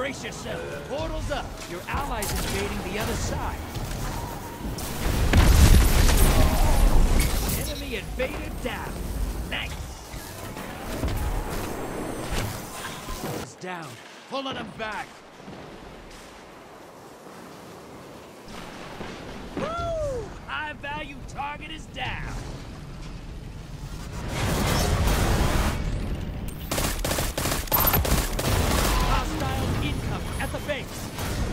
Brace yourself. Portal's up. Your allies invading the other side. Enemy invader down. Nice. It's down. Pulling them back. Woo! High value target is down. Hostile incoming at the base.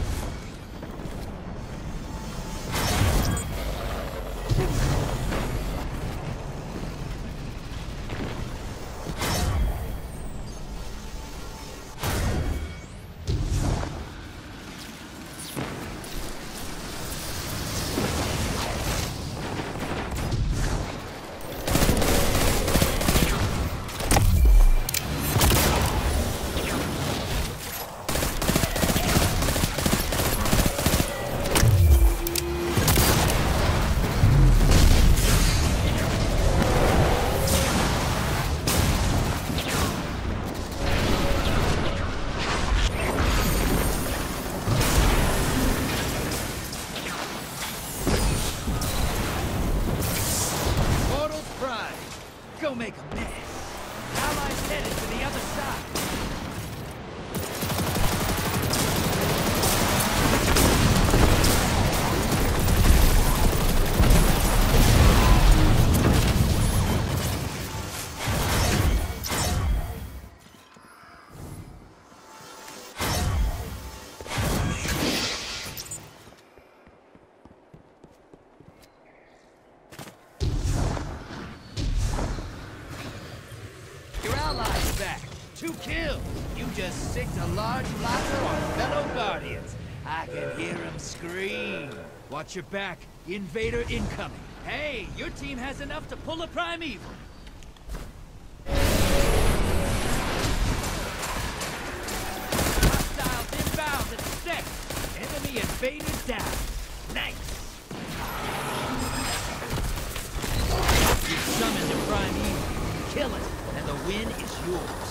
Go make a mess. Allies headed to the other side. Back. 2 kills. You just sicked a large blocker on fellow Guardians. I can hear him scream. Watch your back. Invader incoming. Hey, your team has enough to pull a primeval. Hostiles inbound at the steps. Enemy invader down. Nice. You summoned a primeval. Kill it. And the win is yours.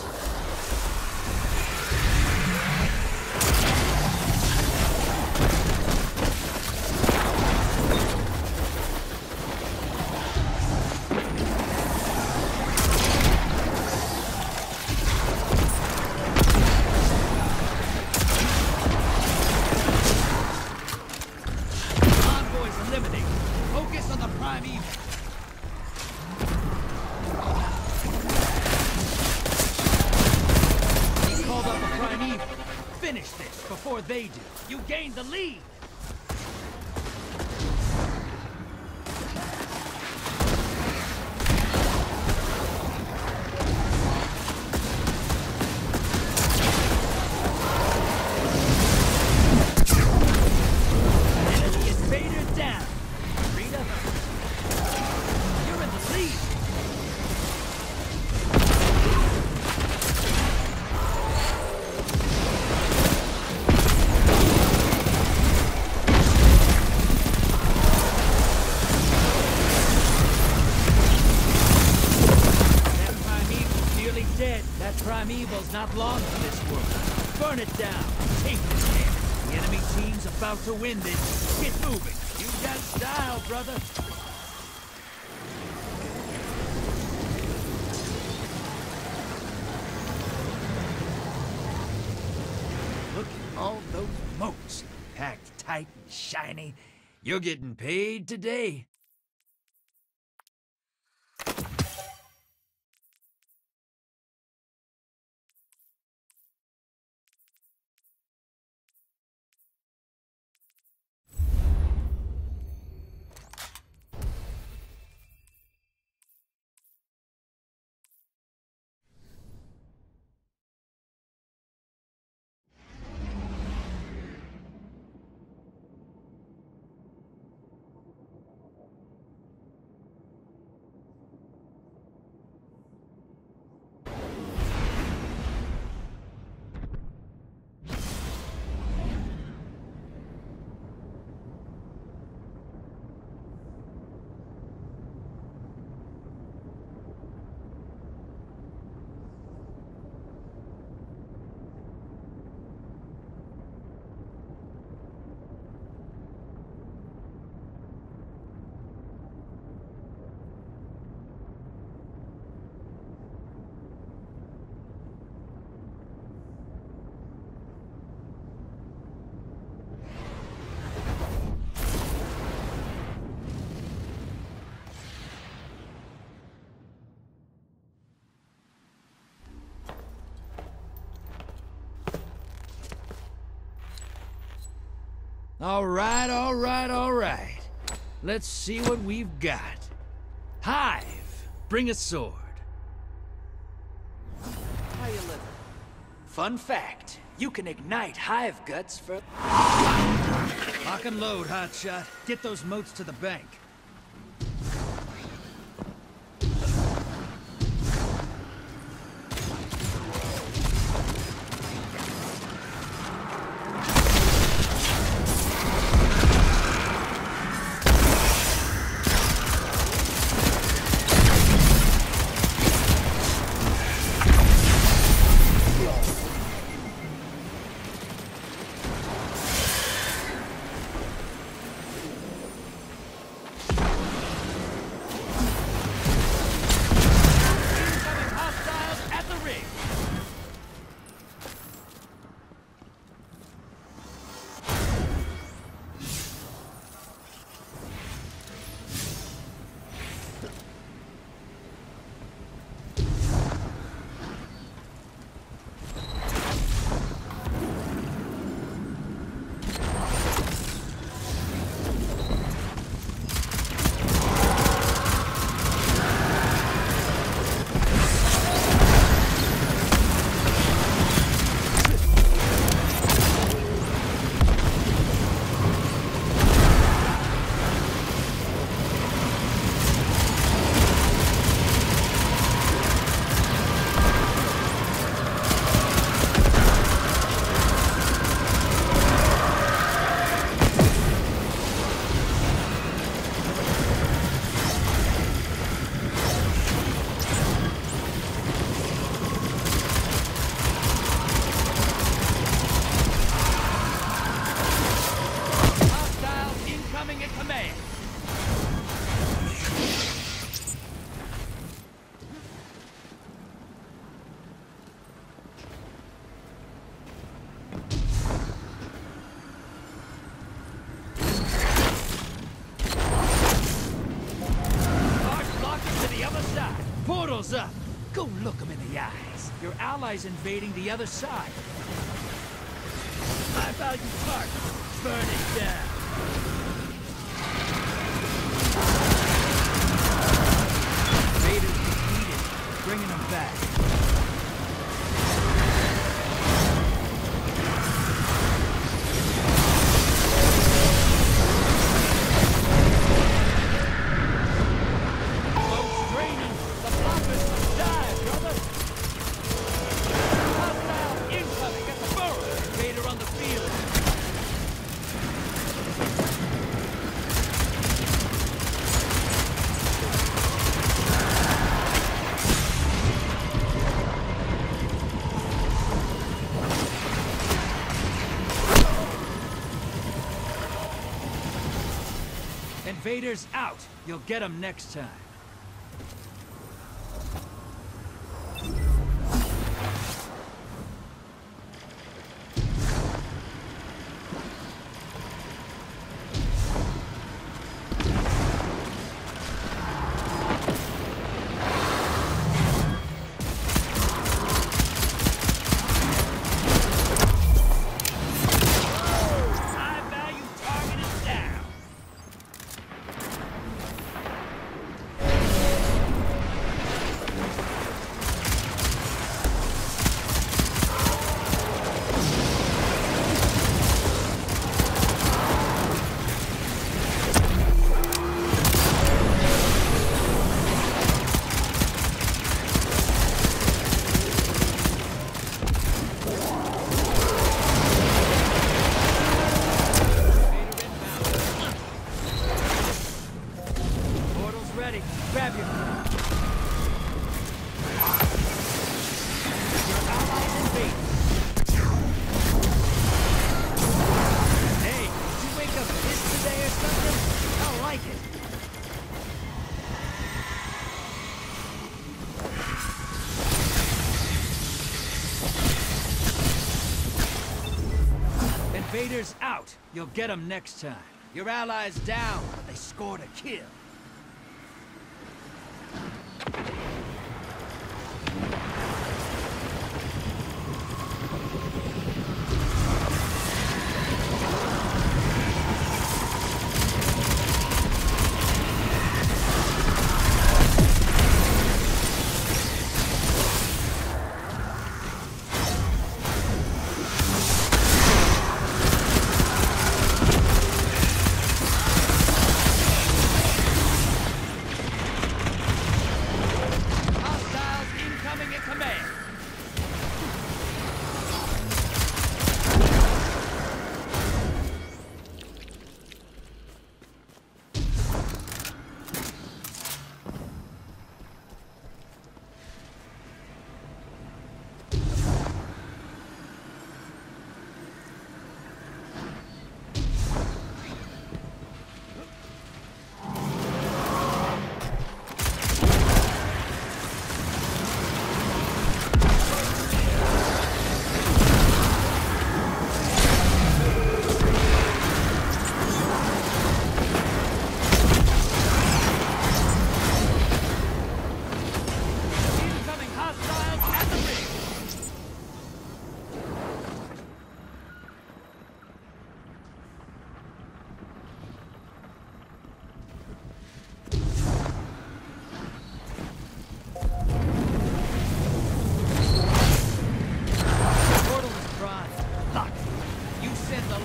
Envoys eliminated. Focus on the primeval. Finish this before they do. You gain the lead. Enemy invader down. Rita, you're in the lead. Dead. That primeval's not long for this world. Burn it down. Take this hit. The enemy team's about to win this. Get moving. You got style, brother. Look at all those moats. Packed tight and shiny. You're getting paid today. All right, all right, all right. Let's see what we've got. Hive, bring a sword. How you living? Fun fact, you can ignite hive guts for... Lock and load, hotshot. Get those moats to the bank. Portal's up! Go look them in the eyes. Your ally's invading the other side. High value target. Burn it down. Raiders defeated. Bringing them back. Invaders out! You'll get them next time. Grab your... Your allies invade. Hey, did you wake up pissed today or something? I like it. Invaders out. You'll get them next time. Your allies down, but they scored a kill.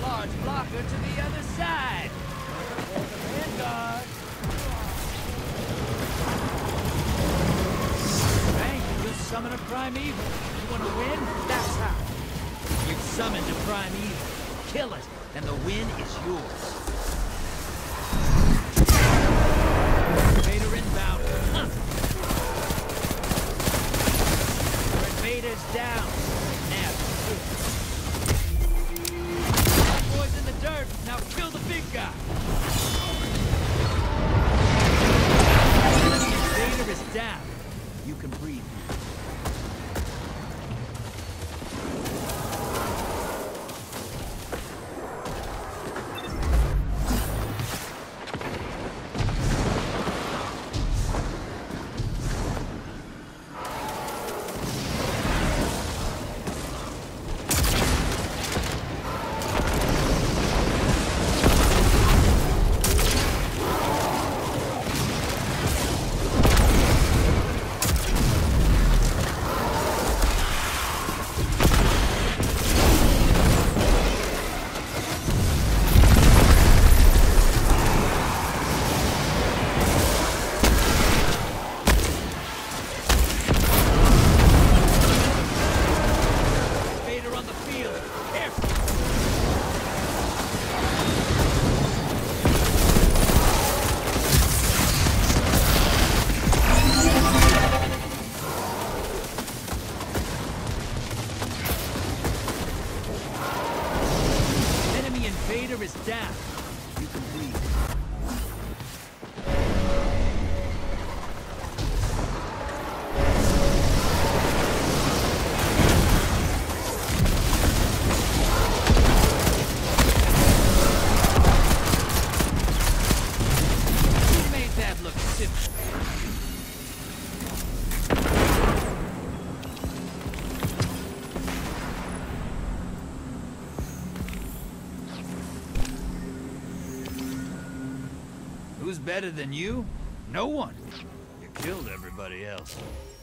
large blocker to the other side. There's the vanguard. Right, you'll summon a primeval. You want to win? That's how. You've summoned a primeval. Kill it, and the win is yours. Invader inbound. Huh. Your invader's down. Now, that boy's in the dirt. Now kill the big guy. The invader is down. You can breathe. Is down. You can breathe. Who made that look simple? Who's better than you? No one. You killed everybody else.